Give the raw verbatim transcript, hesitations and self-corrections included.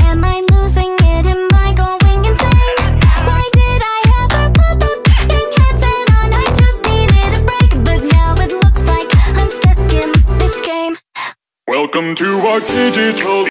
Am I losing it? Am I going insane? Why did I ever put the fucking headset on? I just needed a break, but now it looks like I'm stuck in this game. Welcome to our digital